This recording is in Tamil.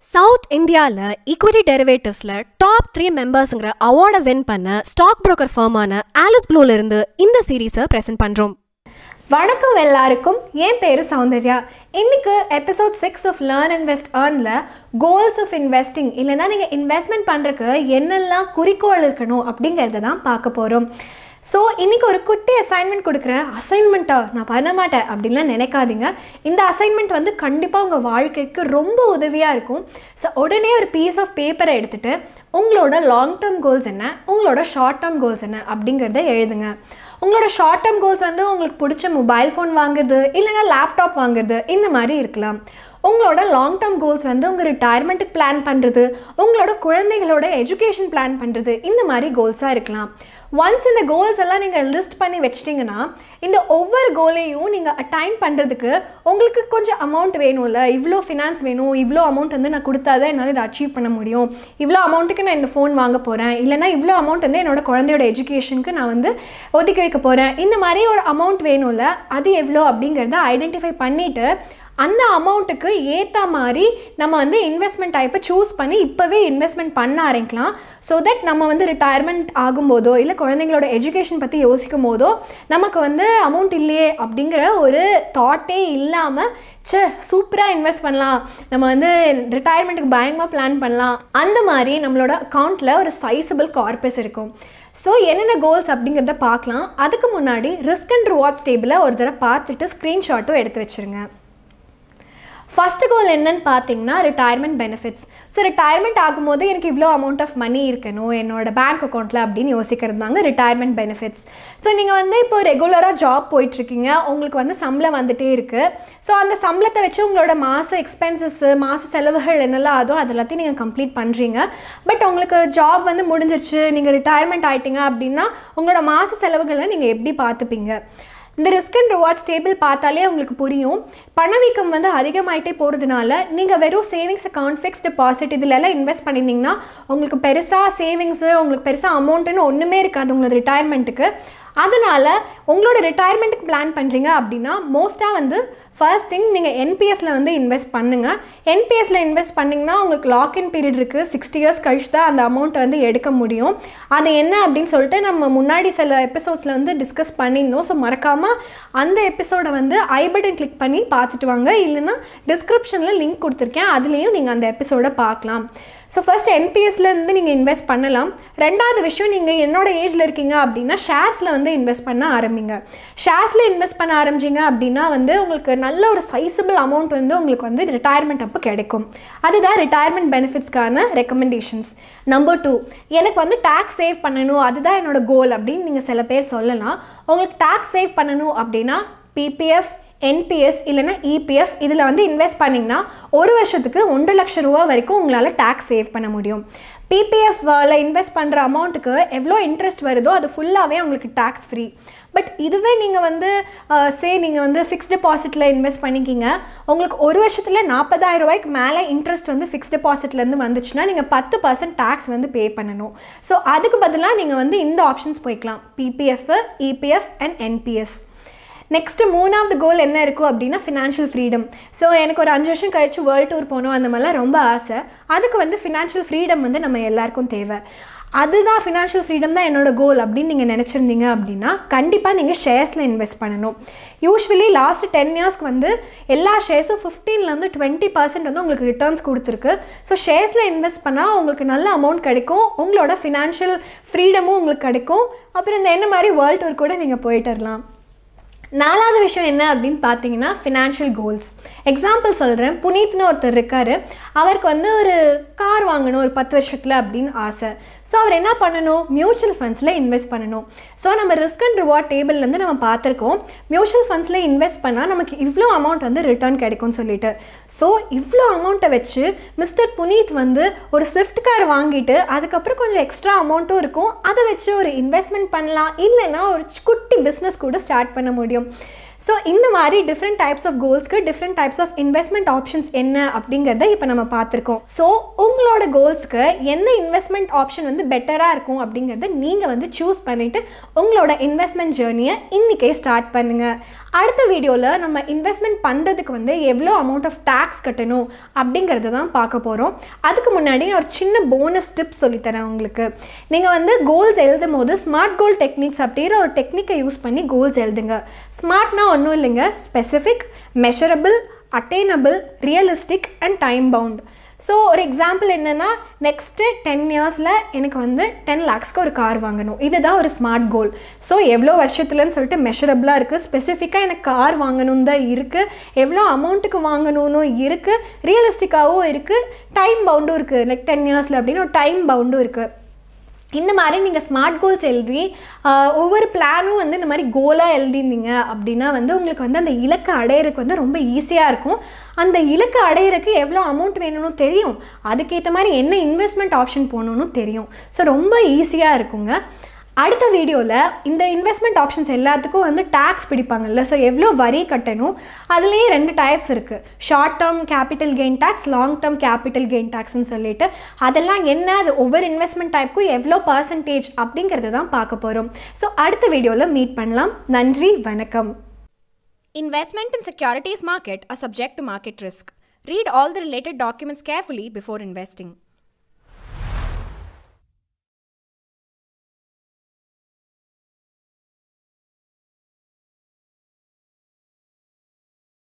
சவுத் இந்தியாவில் ஈக்விட்டி டெரிவேட்டிவ்ஸில் டாப் 3 மெம்பர்ஸுங்கிற அவார்டை வின் பண்ண ஸ்டாக் புரோக்கர் ஃபர்மான ஆலிஸ் ப்ளூலேருந்து இந்த சீரீஸை ப்ரெசென்ட் பண்ணுறோம். வணக்கம் எல்லாருக்கும். என் பேர் சௌந்தர்யா. இன்னைக்கு எபிசோட் 6 ஆஃப் லேர்ன் இன்வெஸ்ட் ஏர்னில் கோல்ஸ் ஆஃப் இன்வெஸ்டிங் இல்லைனா நீங்கள் இன்வெஸ்ட்மெண்ட் பண்ணுறதுக்கு என்னெல்லாம் குறிக்கோள் இருக்கணும் அப்படிங்கிறத தான் பார்க்க போகிறோம். ஸோ இன்றைக்கி ஒரு குட்டி அசைன்மெண்ட் கொடுக்குறேன். அசைன்மெண்ட்டாக நான் பண்ண மாட்டேன் அப்படின்லாம் நினைக்காதீங்க. இந்த அசைன்மெண்ட் வந்து கண்டிப்பாக உங்கள் வாழ்க்கைக்கு ரொம்ப உதவியாக இருக்கும். ஸோ உடனே ஒரு பீஸ் ஆஃப் பேப்பரை எடுத்துகிட்டு உங்களோட லாங் டேர்ம் கோல்ஸ் என்ன, உங்களோட ஷார்ட் டேர்ம் கோல்ஸ் என்ன அப்படிங்கிறத எழுதுங்க. உங்களோட ஷார்ட் டேர்ம் கோல்ஸ் வந்து உங்களுக்கு பிடிச்ச மொபைல் ஃபோன் வாங்குறது இல்லைனா லேப்டாப் வாங்குறது இந்த மாதிரி இருக்கலாம். உங்களோட லாங் டேர்ம் கோல்ஸ் வந்து உங்கள் ரிட்டையர்மெண்ட்டுக்கு பிளான் பண்ணுறது, உங்களோட குழந்தைகளோட எஜுகேஷன் பிளான் பண்ணுறது, இந்த மாதிரி கோல்ஸாக இருக்கலாம். ஒன்ஸ் இந்த கோல்ஸ் எல்லாம் நீங்கள் லிஸ்ட் பண்ணி வச்சிட்டிங்கன்னா இந்த ஒவ்வொரு கோலையும் நீங்கள் அட்டைன் பண்ணுறதுக்கு உங்களுக்கு கொஞ்சம் அமௌண்ட் வேணும்ல. இவ்வளோ ஃபினான்ஸ் வேணும், இவ்வளோ அமௌண்ட் வந்து நான் கொடுத்தா தான் என்னால் இதை அச்சீவ் பண்ண முடியும், இவ்வளோ அமௌண்ட்டுக்கு நான் இந்த ஃபோன் வாங்க போகிறேன், இல்லைனா இவ்வளோ அமௌண்ட் வந்து என்னோடய குழந்தையோட எஜுகேஷனுக்கு நான் வந்து ஒதுக்கி வைக்க போகிறேன், இந்த மாதிரி ஒரு அமௌண்ட் வேணும்ல. அது எவ்வளோ அப்படிங்கிறத ஐடென்டிஃபை பண்ணிவிட்டு அந்த அமௌண்ட்டுக்கு ஏற்ற மாதிரி நம்ம வந்து இன்வெஸ்ட்மெண்ட் டைப்பை சூஸ் பண்ணி இப்போவே இன்வெஸ்ட்மெண்ட் பண்ண ஆரம்பிக்கலாம். ஸோ தட் நம்ம வந்து ரிட்டையர்மெண்ட் ஆகும்போதோ இல்லை குழந்தைங்களோட எஜுகேஷன் பற்றி யோசிக்கும் போதோ நமக்கு வந்து அமௌண்ட் இல்லையே அப்படிங்கிற ஒரு தாட்டே இல்லாமல் சூப்பராக இன்வெஸ்ட் பண்ணலாம், நம்ம வந்து ரிட்டையர்மெண்ட்டுக்கு பயங்கரமாக பிளான் பண்ணலாம், அந்த மாதிரி நம்மளோட அக்கௌண்ட்டில் ஒரு சைஸபிள் கார்பஸ் இருக்கும். ஸோ என்னென்ன கோல்ஸ் அப்படிங்கிறத பார்க்கலாம். அதுக்கு முன்னாடி ரிஸ்க் அண்ட் ரிவார்ட்ஸ் டேபிளை ஒரு தடவை பார்த்துட்டு ஸ்க்ரீன்ஷாட்டும் எடுத்து வச்சுருங்க. ஃபஸ்ட்டு கோல் என்னன்னு பார்த்தீங்கன்னா ரிட்டையர்மெண்ட் பெனிஃபிட்ஸ். ஸோ ரிட்டையர்மெண்ட் ஆகும்போது எனக்கு இவ்வளோ அமௌண்ட் ஆஃப் மணி இருக்கணும் என்னோடய பேங்க் அக்கௌண்ட்டில் அப்படின்னு யோசிக்கிறது தாங்க ரிட்டையர்மெண்ட் பெனிஃபிட்ஸ். ஸோ நீங்கள் வந்து இப்போ ரெகுலராக ஜாப் போயிட்டுருக்கீங்க, உங்களுக்கு வந்து சம்பளம் வந்துகிட்டே இருக்குது. ஸோ அந்த சம்பளத்தை வச்சு உங்களோட மாத எக்ஸ்பென்சஸ்ஸு, மாத செலவுகள் என்னெல்லாம் அதோ அது எல்லாத்தையும் நீங்கள் கம்ப்ளீட் பண்ணுறீங்க. பட் உங்களுக்கு ஜாப் வந்து முடிஞ்சிருச்சு, நீங்கள் ரிட்டையர்மெண்ட் ஆகிட்டீங்க அப்படின்னா உங்களோட மாத செலவுகளை நீங்கள் எப்படி பார்த்துப்பீங்க? இந்த ரிஸ்க் அண்ட் ரிவார்ட்ஸ் டேபிள் பார்த்தாலே உங்களுக்கு புரியும். பணவீக்கம் வந்து அதிகமாகிட்டே போகிறதுனால நீங்கள் வெறும் சேவிங்ஸ் அக்கௌண்ட், ஃபிக்ஸ் டெபாசிட் இதிலெல்லாம் இன்வெஸ்ட் பண்ணியிருந்தீங்கன்னா உங்களுக்கு பெருசாக சேவிங்ஸு, உங்களுக்கு பெருசாக அமௌண்ட்டுன்னு ஒன்றுமே இருக்காது உங்களோட ரிட்டையர்மெண்ட்டுக்கு. அதனால் உங்களோட ரிட்டையர்மெண்ட்டுக்கு பிளான் பண்ணுறீங்க அப்படின்னா மோஸ்ட்டாக வந்து ஃபர்ஸ்ட் திங் நீங்கள் என்பிஎஸ்சில் வந்து இன்வெஸ்ட் பண்ணுங்கள். என்பிஎஸ்சில் இன்வெஸ்ட் பண்ணிங்கன்னா உங்களுக்கு லாக்இன் பீரியட் இருக்குது. 60 இயர்ஸ் கழிச்சு தான் அந்த அமௌண்ட்டை வந்து எடுக்க முடியும். அது என்ன அப்படின்னு சொல்லிட்டு நம்ம முன்னாடி சில எபிசோட்ஸில் வந்து டிஸ்கஸ் பண்ணியிருந்தோம். ஸோ மறக்காமல் அந்த எபிசோடை வந்து ஐ பட்டன் கிளிக் பண்ணி பார்த்துட்டு வாங்க, இல்லைன்னா டிஸ்கிரிப்ஷனில் லிங்க் கொடுத்துருக்கேன், அதுலேயும் நீங்கள் அந்த எபிசோடை பார்க்கலாம். ஸோ ஃபர்ஸ்ட் என்பிஎஸ்லேருந்து நீங்கள் இன்வெஸ்ட் பண்ணலாம். ரெண்டாவது விஷயம், நீங்கள் என்னோட ஏஜில் இருக்கீங்க அப்படின்னா ஷேர்ஸில் வந்து இன்வெஸ்ட் பண்ண ஆரம்பிங்க. ஷேர்ஸில் இன்வெஸ்ட் பண்ண ஆரம்பிச்சிங்க அப்படின்னா வந்து உங்களுக்கு நல்ல ஒரு சைஸபிள் அமௌண்ட் வந்து உங்களுக்கு வந்து ரிட்டையர்மெண்ட் அப்போ கிடைக்கும். அதுதான் ரிட்டையர்மெண்ட் பெனிஃபிட்ஸ்க்கான ரெக்கமெண்டேஷன்ஸ். நம்பர் 2, எனக்கு வந்து டேக்ஸ் சேவ் பண்ணணும், அதுதான் என்னோடய கோல் அப்படின்னு நீங்கள் சில பேர் சொல்லலாம். உங்களுக்கு டேக்ஸ் சேவ் பண்ணணும் அப்படின்னா பிபிஎஃப், என்பிஎஸ் இல்லைனா இபிஎஃப் இதில் வந்து இன்வெஸ்ட் பண்ணிங்கன்னா ஒரு வருஷத்துக்கு 1 லட்சம் ரூபா வரைக்கும் உங்களால் டேக்ஸ் சேவ் பண்ண முடியும். பிபிஎஃப்ல இன்வெஸ்ட் பண்ணுற அமௌண்ட்டுக்கு எவ்வளோ இன்ட்ரெஸ்ட் வருதோ அது ஃபுல்லாகவே உங்களுக்கு டேக்ஸ் ஃப்ரீ. பட் இதுவே நீங்கள் வந்து நீங்கள் வந்து ஃபிக்ஸ்ட் டெபாசிட்டில் இன்வெஸ்ட் பண்ணிக்கிங்க, உங்களுக்கு ஒரு வருஷத்தில் 40,000 ரூபாய்க்கு மேலே இன்ட்ரெஸ்ட் வந்து ஃபிக்ஸ்ட் டெபாசிட்லேருந்து வந்துச்சுன்னா நீங்கள் 10% டேக்ஸ் வந்து பே பண்ணணும். ஸோ அதுக்கு பதிலாக நீங்கள் வந்து இந்த ஆப்ஷன்ஸ் போய்க்கலாம், PPF, EPF and NPS. Next 3வது கோல் என்ன இருக்கும் அப்படின்னா ஃபினான்ஷியல் ஃப்ரீடம். ஸோ எனக்கு ஒரு 5 வருஷம் கழிச்சு வேர்ல்டு டூர் போகணும், அந்த மாதிரிலாம் ரொம்ப ஆசை. அதுக்கு வந்து ஃபினான்ஷியல் ஃப்ரீடம் வந்து நம்ம எல்லாருக்கும் தேவை. அதுதான் ஃபினான்ஷியல் ஃப்ரீடம் தான் என்னோடய கோல் அப்படின்னு நீங்கள் நினச்சிருந்தீங்க அப்படின்னா கண்டிப்பாக நீங்கள் ஷேர்ஸில் இன்வெஸ்ட் பண்ணணும். யூஸ்வலி லாஸ்ட் 10 இயர்ஸ்க்கு வந்து எல்லா ஷேர்ஸும் 15% 20% வந்து உங்களுக்கு ரிட்டர்ன்ஸ் கொடுத்துருக்கு. ஸோ ஷேர்ஸில் இன்வெஸ்ட் பண்ணால் உங்களுக்கு நல்ல அமௌண்ட் கிடைக்கும், உங்களோட ஃபினான்ஷியல் ஃப்ரீடமும் உங்களுக்கு கிடைக்கும். அப்புறம் இந்த என்ன மாதிரி வேர்ல்டு டூர் கூட நீங்கள் போயிட்டு வரலாம். 4வது விஷயம் என்ன அப்படின்னு பார்த்தீங்கன்னா ஃபினான்ஷியல் கோல்ஸ். எக்ஸாம்பிள் சொல்கிறேன். புனீத்னு ஒருத்தர் இருக்கார், அவருக்கு வந்து ஒரு கார் வாங்கணும் ஒரு 10 வருஷத்தில் அப்படின்னு ஆசை. ஸோ அவர் என்ன பண்ணணும், மியூச்சுவல் ஃபண்ட்ஸில் இன்வெஸ்ட் பண்ணணும். ஸோ நம்ம ரிஸ்க் அண்ட் ரிவார்ட் டேபிள்லேருந்து நம்ம பார்த்துருக்கோம் மியூச்சுவல் ஃபண்ட்ஸில் இன்வெஸ்ட் பண்ணால் நமக்கு இவ்வளோ அமௌண்ட் வந்து ரிட்டர்ன் கிடைக்கும்னு சொல்லிட்டு. ஸோ இவ்வளோ அமௌண்ட்டை வச்சு மிஸ்டர் புனீத் வந்து ஒரு ஸ்விஃப்ட் கார் வாங்கிட்டு அதுக்கப்புறம் கொஞ்சம் எக்ஸ்ட்ரா அமௌண்ட்டும் இருக்கும், அதை வச்சு ஒரு இன்வெஸ்ட்மெண்ட் பண்ணலாம், இல்லைன்னா ஒரு குட்டி பிஸ்னஸ் கூட ஸ்டார்ட் பண்ண முடியும். ஸோ இந்த மாதிரி டிஃப்ரெண்ட் டைப்ஸ் ஆஃப் கோல்ஸ்க்கு different types of investment options என்ன அப்படிங்கிறத இப்போ நம்ம பார்த்துருக்கோம். ஸோ உங்களோட கோல்ஸ்க்கு என்ன இன்வெஸ்ட்மெண்ட் ஆப்ஷன் வந்து பெட்டராக இருக்கும் அப்படிங்கிறத நீங்கள் வந்து சூஸ் பண்ணிவிட்டு உங்களோட இன்வெஸ்ட்மெண்ட் ஜேர்னியை இன்றைக்கே ஸ்டார்ட் பண்ணுங்கள். அடுத்த வீடியோவில் நம்ம இன்வெஸ்ட்மெண்ட் பண்ணுறதுக்கு வந்து எவ்வளோ அமௌண்ட் ஆஃப் டேக்ஸ் கட்டணும் அப்படிங்கிறத தான் பார்க்க போகிறோம். அதுக்கு முன்னாடி நான் ஒரு சின்ன போனஸ் டிப்ஸ் சொல்லித்தரேன் உங்களுக்கு. நீங்கள் வந்து கோல்ஸ் எழுதும் போது ஸ்மார்ட் கோல் டெக்னிக்ஸ் அப்படிங்கிற ஒரு டெக்னிக்கை யூஸ் பண்ணி கோல்ஸ் எழுதுங்க. ஸ்மார்ட்னா ஒன்றும் இல்லைங்க, specific, measurable, attainable, realistic and time bound. So ஒரு எக்ஸாம்பிள் என்னென்னா, நெக்ஸ்ட்டு 10 இயர்ஸில் எனக்கு வந்து 10 lakhsக்கு ஒரு கார் வாங்கணும். இதுதான் ஒரு ஸ்மார்ட் கோல். ஸோ எவ்வளோ வருஷத்துலன்னு சொல்லிட்டு மெஷரபிளாக இருக்குது, ஸ்பெசிஃபிக்காக எனக்கு கார் வாங்கணும் தான் இருக்குது, எவ்வளோ அமௌண்ட்டுக்கு வாங்கணும்னு இருக்குது, ரியலிஸ்டிக்காகவும் இருக்குது, டைம் பவுண்டும் இருக்குது. லைக் 10 இயர்ஸில் அப்படின்னு ஒரு டைம் பவுண்டும் இருக்குது. இந்த மாதிரி நீங்கள் ஸ்மார்ட் கோல்ஸ் எழுதி ஒவ்வொரு பிளானும் வந்து இந்த மாதிரி கோலாக எழுதிருந்தீங்க அப்படின்னா வந்து உங்களுக்கு வந்து அந்த இலக்கை அடையிறதுக்கு வந்து ரொம்ப ஈஸியாக இருக்கும். அந்த இலக்கை அடையிறதுக்கு எவ்வளோ அமௌண்ட் வேணும்னு தெரியும், அதுக்கேற்ற மாதிரி என்ன இன்வெஸ்ட்மெண்ட் ஆப்ஷன் போகணுன்னு தெரியும். ஸோ ரொம்ப ஈஸியாக இருக்குங்க. அடுத்த வீடியோவில் இந்த இன்வெஸ்ட்மெண்ட் ஆப்ஷன்ஸ் எல்லாத்துக்கும் வந்து டேக்ஸ் பிடிப்பாங்கல்ல, ஸோ எவ்வளோ வரி கட்டணும், அதுலேயே 2 டைப்ஸ் இருக்குது. Short term capital gain tax, long term capital gain டேக்ஸ்ன்னு சொல்லிட்டு அதெல்லாம் என்ன, அது ஒவ்வொரு இன்வெஸ்ட்மெண்ட் டைப்புக்கும் எவ்வளோ பர்சன்டேஜ் அப்படிங்கிறது தான் பார்க்க போகிறோம். ஸோ அடுத்த வீடியோவில் மீட் பண்ணலாம். நன்றி, வணக்கம். Investment in securities market are subject to market risk. Read all the related documents carefully before investing.